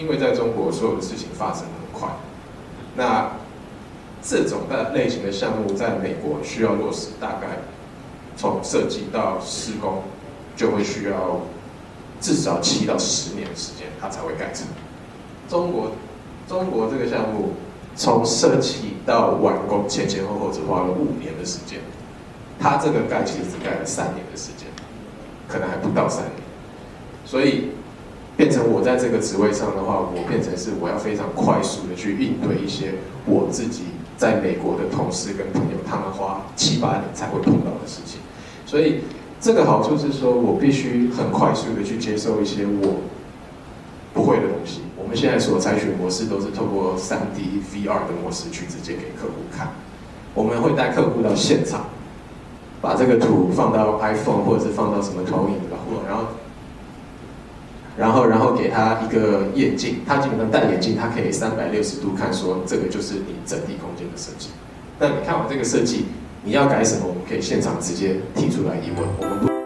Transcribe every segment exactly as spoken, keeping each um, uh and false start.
因为在中国所有的事情发生很快，那这种的类型的项目在美国需要落实，大概从设计到施工就会需要至少七到十年的时间，它才会盖成。中国中国这个项目从设计到完工前前后后只花了五年的时间，它这个盖其实只盖了三年的时间，可能还不到三年，所以变成我在这个职位上的话，我变成是我要非常快速的去应对一些我自己在美国的同事跟朋友，他们花七八年才会碰到的事情，所以这个好处是说我必须很快速的去接受一些我不会的东西。我们现在所采取的模式都是透过 三 D V R 的模式去直接给客户看，我们会带客户到现场，把这个图放到 iPhone 或者是放到什么投影，然后然后然后给他一个眼镜，他基本上戴眼镜，他可以三百六十度看，说这个就是你整体空间的设计。那你看完这个设计，你要改什么，我们可以现场直接提出来疑问，我们不。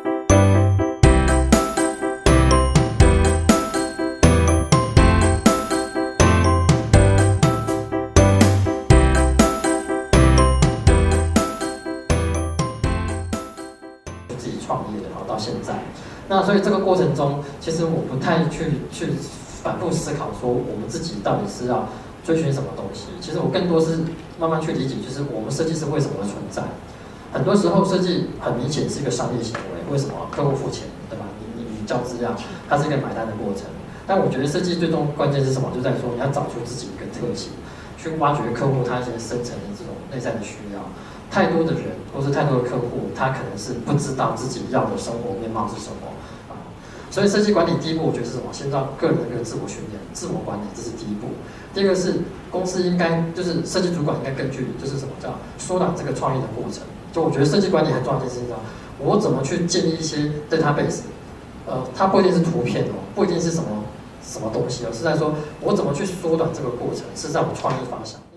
自己创业的，然后到现在，那所以这个过程中，其实我不太去去反复思考说我们自己到底是要追寻什么东西。其实我更多是慢慢去理解，就是我们设计师为什么会存在。很多时候设计很明显是一个商业行为，为什么？客户付钱，对吧？你你你交资料，它是一个买单的过程。但我觉得设计最终关键是什么？就在说你要找出自己一个特性，去挖掘客户他一些深层的这种内在的需要。太多的人或是太多的客户，他可能是不知道自己要的生活面貌是什么啊。所以设计管理第一步，我觉得是什么？先到个人的一个自我训练、自我管理，这是第一步。第二个是公司应该就是设计主管应该根据就是什么叫缩短这个创意的过程。就我觉得设计管理很重要的一件事情，我怎么去建立一些 database， 呃，它不一定是图片哦，不一定是什么什么东西哦，是在说我怎么去缩短这个过程，是在我创意发想。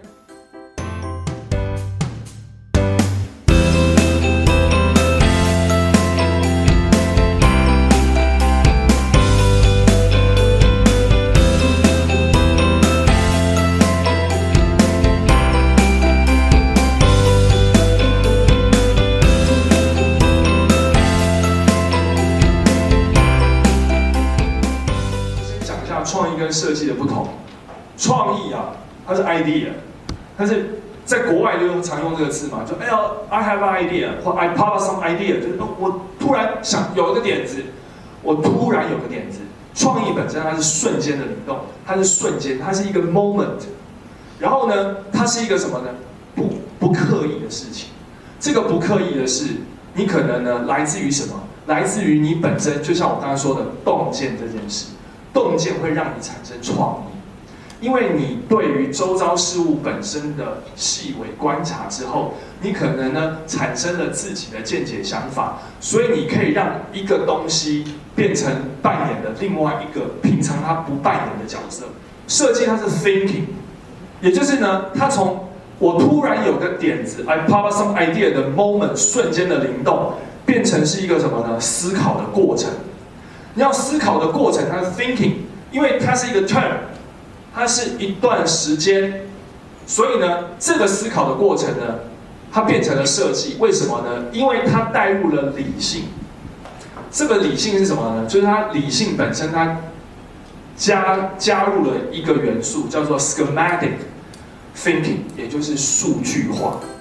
创意跟设计的不同，创意啊，它是 idea， 但是在国外就常用这个词嘛，就哎呀 ，I have an idea， 或 I pop up some idea， 就是我突然想有一个点子，我突然有个点子。创意本身它是瞬间的灵动，它是瞬间，它是一个 moment， 然后呢，它是一个什么呢？不不刻意的事情。这个不刻意的是，你可能呢来自于什么？来自于你本身，就像我刚才说的洞见这件事。洞见会让你产生创意，因为你对于周遭事物本身的细微观察之后，你可能呢产生了自己的见解想法，所以你可以让一个东西变成扮演的另外一个平常它不扮演的角色。设计它是 thinking， 也就是呢，它从我突然有个点子 ，I pop up some idea 的 moment 瞬间的灵动，变成是一个什么呢？思考的过程。你要思考的过程，它是 thinking， 因为它是一个 term， 它是一段时间，所以呢，这个思考的过程呢，它变成了设计。为什么呢？因为它带入了理性。这个理性是什么呢？就是它理性本身，它加加入了一个元素，叫做 schematic thinking， 也就是数据化。